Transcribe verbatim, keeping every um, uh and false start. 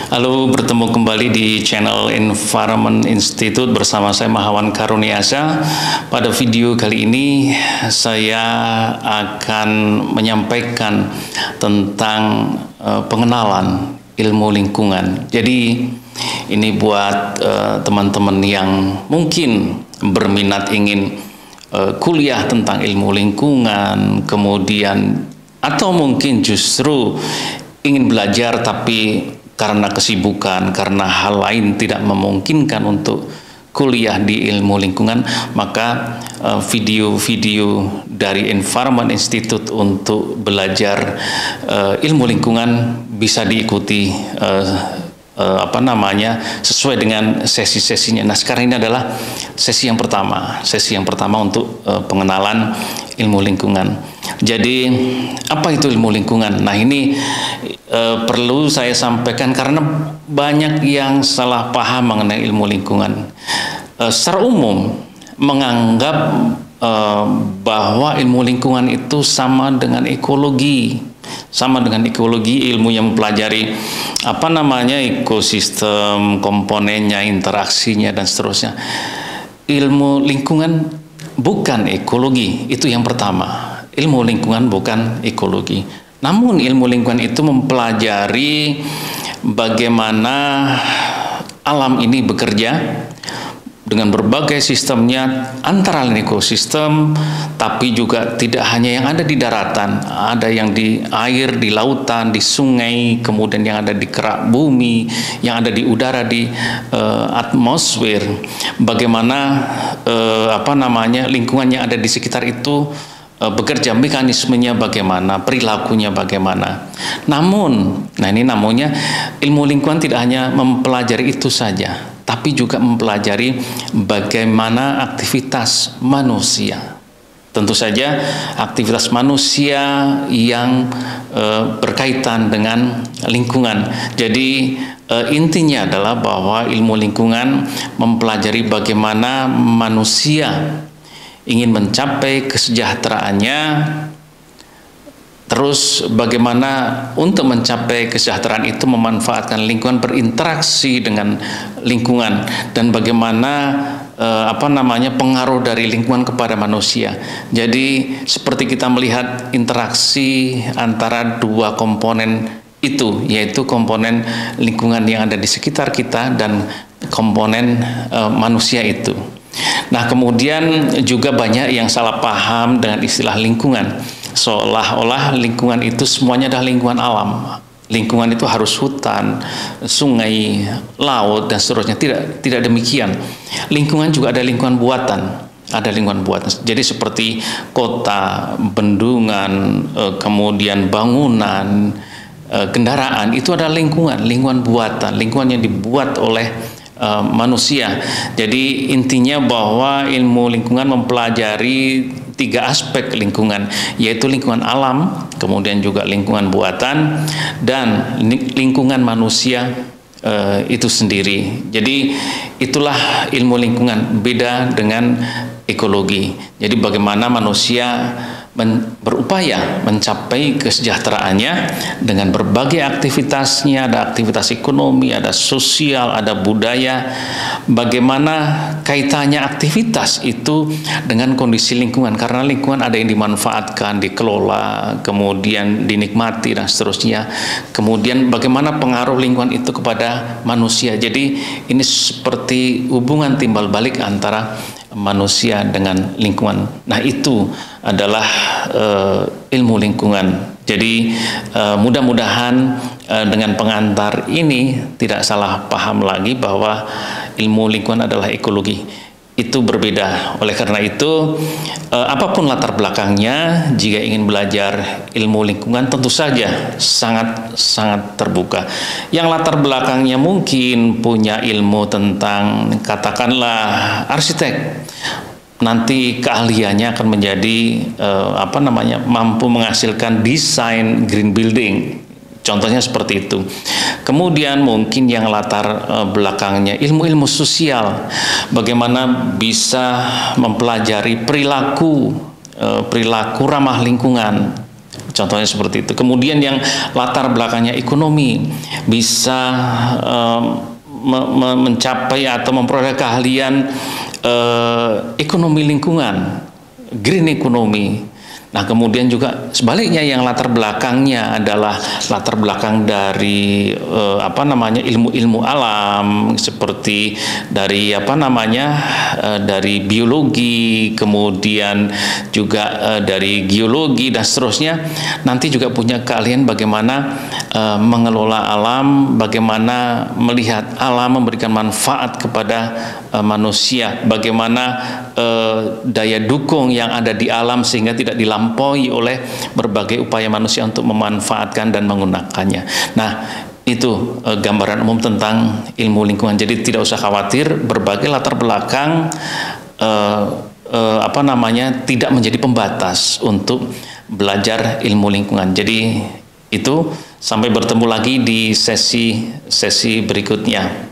Halo, bertemu kembali di channel Environment Institute bersama saya Mahawan Karuniasa. Pada video kali ini saya akan menyampaikan tentang uh, pengenalan ilmu lingkungan. Jadi ini buat teman-teman uh, yang mungkin berminat ingin uh, kuliah tentang ilmu lingkungan, kemudian atau mungkin justru ingin belajar tapi karena kesibukan, karena hal lain tidak memungkinkan untuk kuliah di ilmu lingkungan, maka video-video uh, dari Environment Institute untuk belajar uh, ilmu lingkungan bisa diikuti uh, uh, apa namanya sesuai dengan sesi-sesinya. Nah, sekarang ini adalah sesi yang pertama, sesi yang pertama untuk uh, pengenalan ilmu lingkungan. Jadi apa itu ilmu lingkungan? Nah, ini e, perlu saya sampaikan karena banyak yang salah paham mengenai ilmu lingkungan. E, secara umum menganggap e, bahwa ilmu lingkungan itu sama dengan ekologi, sama dengan ekologi, ilmu yang mempelajari apa namanya ekosistem, komponennya, interaksinya dan seterusnya. Ilmu lingkungan bukan ekologi, itu yang pertama. Ilmu lingkungan bukan ekologi. Namun ilmu lingkungan itu mempelajari bagaimana alam ini bekerja dengan berbagai sistemnya, antara lain ekosistem, tapi juga tidak hanya yang ada di daratan, ada yang di air, di lautan, di sungai, kemudian yang ada di kerak bumi, yang ada di udara, di uh, atmosfer. Bagaimana uh, apa namanya lingkungan yang ada di sekitar itu bekerja, mekanismenya bagaimana, perilakunya bagaimana. Namun, nah ini namanya ilmu lingkungan tidak hanya mempelajari itu saja, tapi juga mempelajari bagaimana aktivitas manusia. Tentu saja aktivitas manusia yang e, berkaitan dengan lingkungan. Jadi e, intinya adalah bahwa ilmu lingkungan mempelajari bagaimana manusia ingin mencapai kesejahteraannya, terus bagaimana untuk mencapai kesejahteraan itu memanfaatkan lingkungan, berinteraksi dengan lingkungan, dan bagaimana eh, apa namanya pengaruh dari lingkungan kepada manusia. Jadi seperti kita melihat interaksi antara dua komponen itu, yaitu komponen lingkungan yang ada di sekitar kita dan komponen eh, manusia itu. Nah, kemudian juga banyak yang salah paham dengan istilah lingkungan, seolah-olah lingkungan itu semuanya adalah lingkungan alam. Lingkungan itu harus hutan, sungai, laut dan seterusnya. Tidak, tidak demikian. Lingkungan juga ada lingkungan buatan. Ada lingkungan buatan. Jadi seperti kota, bendungan, kemudian bangunan, kendaraan, itu adalah lingkungan, lingkungan buatan, lingkungan yang dibuat oleh Uh, manusia. Jadi intinya bahwa ilmu lingkungan mempelajari tiga aspek lingkungan, yaitu lingkungan alam, kemudian juga lingkungan buatan, dan lingkungan manusia uh, itu sendiri. Jadi itulah ilmu lingkungan, beda dengan ekologi. Jadi bagaimana manusia men berupaya mencapai kesejahteraannya dengan berbagai aktivitasnya, ada aktivitas ekonomi, ada sosial, ada budaya, bagaimana kaitannya aktivitas itu dengan kondisi lingkungan, karena lingkungan ada yang dimanfaatkan, dikelola, kemudian dinikmati dan seterusnya, kemudian bagaimana pengaruh lingkungan itu kepada manusia. Jadi ini seperti hubungan timbal balik antara manusia dengan lingkungan. Nah, itu adalah uh, ilmu lingkungan. Jadi uh, mudah-mudahan uh, dengan pengantar ini tidak salah paham lagi bahwa ilmu lingkungan adalah ekologi. Itu berbeda. Oleh karena itu, eh, apapun latar belakangnya, jika ingin belajar ilmu lingkungan tentu saja sangat-sangat terbuka. Yang latar belakangnya mungkin punya ilmu tentang katakanlah arsitek, nanti keahliannya akan menjadi eh, apa namanya mampu menghasilkan desain green building. Contohnya seperti itu. Kemudian mungkin yang latar uh, belakangnya ilmu-ilmu sosial, bagaimana bisa mempelajari perilaku uh, perilaku ramah lingkungan, Contohnya seperti itu. Kemudian yang latar belakangnya ekonomi bisa um, me me mencapai atau memperoleh keahlian uh, ekonomi lingkungan, green economy. Nah, kemudian juga sebaliknya yang latar belakangnya adalah latar belakang dari eh, apa namanya ilmu-ilmu alam seperti dari apa namanya eh, dari biologi, kemudian juga eh, dari geologi dan seterusnya. Nanti juga punya keahlian bagaimana eh, mengelola alam, bagaimana melihat alam memberikan manfaat kepada eh, manusia, bagaimana eh, daya dukung yang ada di alam sehingga tidak dilampaui dilampaui oleh berbagai upaya manusia untuk memanfaatkan dan menggunakannya. Nah, itu e, gambaran umum tentang ilmu lingkungan. Jadi tidak usah khawatir, berbagai latar belakang e, e, apa namanya tidak menjadi pembatas untuk belajar ilmu lingkungan. Jadi itu, sampai bertemu lagi di sesi sesi berikutnya.